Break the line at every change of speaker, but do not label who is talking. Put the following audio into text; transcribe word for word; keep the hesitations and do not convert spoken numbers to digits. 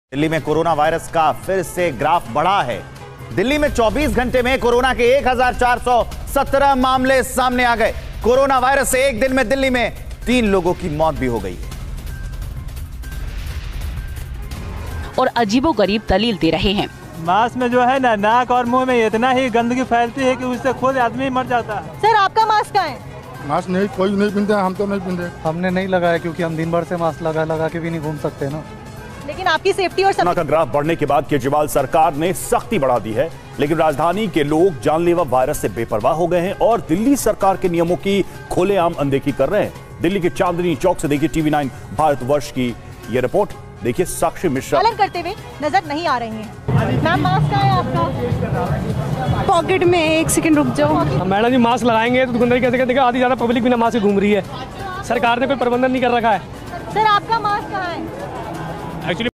दिल्ली में corona virus का फिर से ग्राफ बढ़ा है। दिल्ली में चौबीस घंटे में कोरोना के एक हज़ार चार सौ सत्रह मामले सामने आ गए। कोरोना वायरस से एक दिन में दिल्ली में तीन लोगों की मौत भी हो गई है
और अजीबोगरीब दलील दे रहे हैं।
मास्क में जो है ना, नाक और मुंह में इतना ही गंदगी फैलती है कि उससे खुद आदमी मर जाता है।
सर, आपका मास्क कहाँ है?
मास्क नहीं, कोई नहीं पहनते, हम तो नहीं पहनते।
हमने नहीं लगाया क्योंकि हम दिन भर से मास्क लगा लगा के भी नहीं घूम सकते ना।
लेकिन आपकी सेफ्टी और
कोरोना का ग्राफ बढ़ने के बाद केजरीवाल सरकार ने सख्ती बढ़ा दी है, लेकिन राजधानी के लोग जानलेवा वायरस से बेपरवाह हो गए हैं और दिल्ली सरकार के नियमों की खुलेआम अनदेखी कर रहे हैं। दिल्ली के चांदनी चौक से देखिए टीवी नाइन भारतवर्ष की ये रिपोर्ट। देखिए साक्षी मिश्रा
पालन करते हुए नजर नहीं आ रही हैं। मैम, मास्क कहाँ है आपका?
पॉकेट में, एक सेकंड रुक जाओ।
मैडम जी मास्क लगाएंगे तो दुकानदारी कैसे करेंगे? आधी ज्यादा पब्लिक बिना मास्क घूम रही है। सरकार ने कोई प्रबंधन नहीं कर रखा है।
सर, आपका मास्क कहाँ है?
एक्चुअली